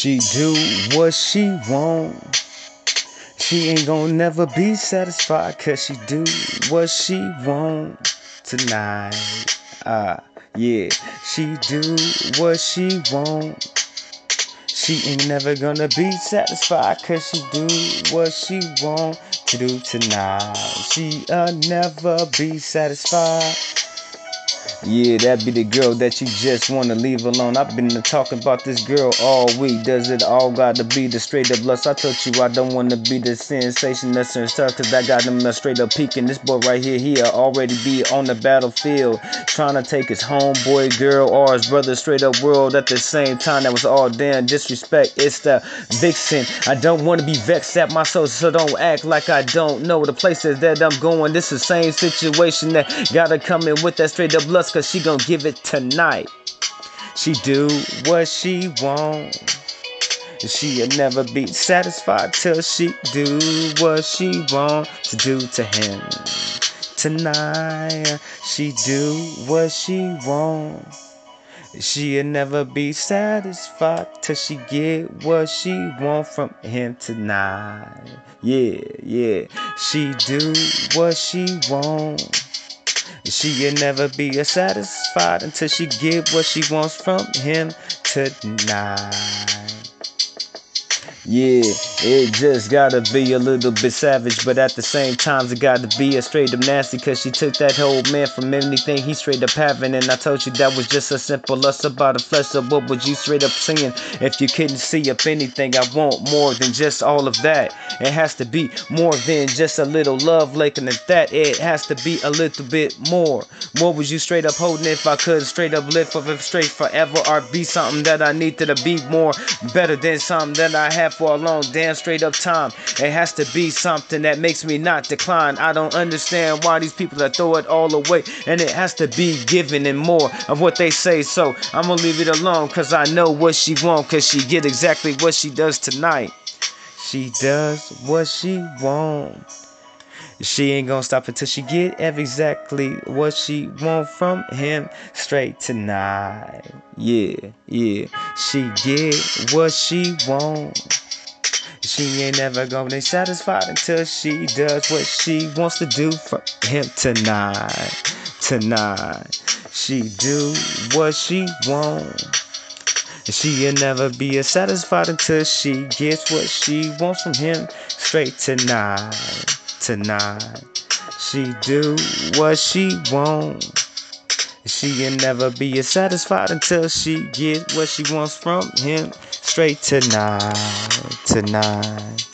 She do what she want. She ain't gonna never be satisfied, cause she do what she want tonight. Yeah, she do what she want. She ain't never gonna be satisfied, cause she do what she want to do tonight. She'll never be satisfied. Yeah, that be the girl that you just wanna leave alone. I've been talking about this girl all week. Does it all gotta be the straight up lust? I told you I don't wanna be the sensationalist and stuff, cause that got them straight up peeking. This boy right here, he'll already be on the battlefield, trying to take his homeboy girl or his brother straight up world at the same time. That was all damn disrespect. It's the vixen. I don't wanna be vexed at myself, so don't act like I don't know the places that I'm going. This is the same situation that gotta come in with that straight up lust, cause she gon' give it tonight. She do what she want. She'll never be satisfied till she do what she want to do to him tonight. She do what she want. She'll never be satisfied till she get what she want from him tonight. Yeah. She do what she want. She'll never be satisfied until she get what she wants from him tonight. Yeah, it just gotta be a little bit savage, but at the same time it gotta be a straight up nasty, cause she took that whole man from anything he straight up having. And I told you that was just a simple lust about the flesh. So what would you straight up saying if you couldn't see up anything? I want more than just all of that. It has to be more than just a little love like, and if that, it has to be a little bit more. What was you straight up holding if I could straight up live for it straight forever, or be something that I need to be more better than something that I have for a long damn straight up time? It has to be something that makes me not decline. I don't understand why these people that throw it all away, and it has to be given and more of what they say. So I'm gonna leave it alone, cause I know what she want, cause she get exactly what she does tonight. She does what she want. She ain't gonna stop until she get exactly what she want from him straight tonight. Yeah. She get what she want. She ain't never gonna be satisfied until she does what she wants to do from him tonight. She do what she want. She'll never be satisfied until she gets what she wants from him straight tonight. She do what she want. She'll never be satisfied until she gets what she wants from him straight tonight.